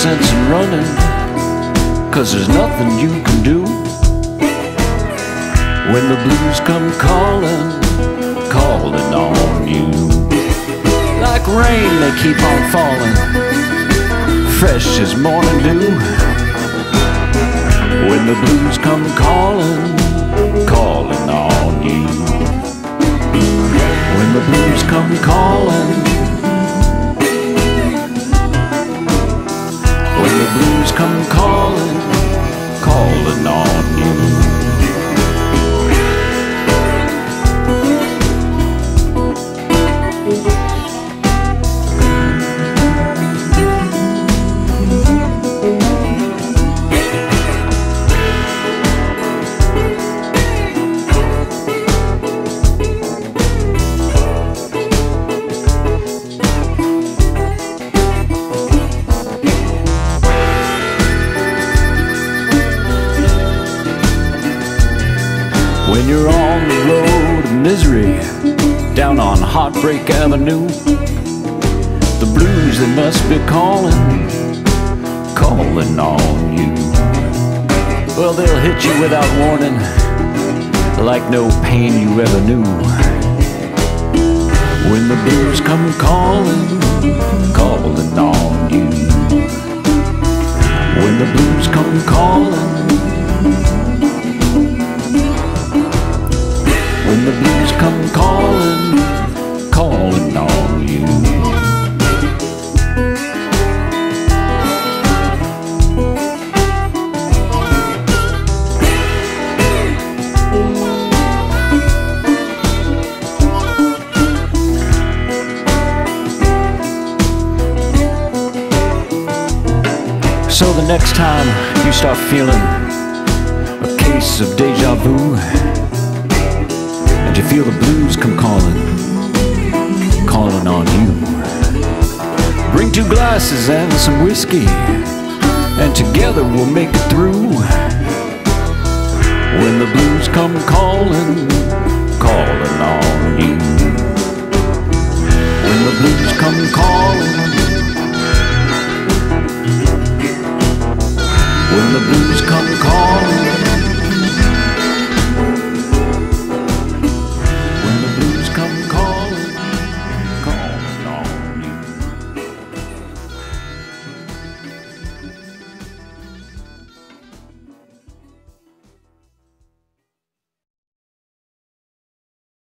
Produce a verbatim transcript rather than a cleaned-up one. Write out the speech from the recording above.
sense in running, 'cause there's nothing you can do. When the blues come calling, calling on you. Like rain they keep on falling, fresh as morning dew. When the blues come calling, calling on you. When the blues come calling, when the blues come calling, calling on you. When you're on the road of misery, down on Heartbreak Avenue, the blues, they must be calling, calling on you. Well, they'll hit you without warning, like no pain you ever knew. When the blues come calling, calling on you. When the blues come calling, when the blues come calling, calling on you. So the next time you start feeling a case of deja vu, and you feel the blues come calling, calling on you, bring two glasses and some whiskey, and together we'll make it through. When the blues come calling, calling on you. When the blues come calling, when the blues come calling.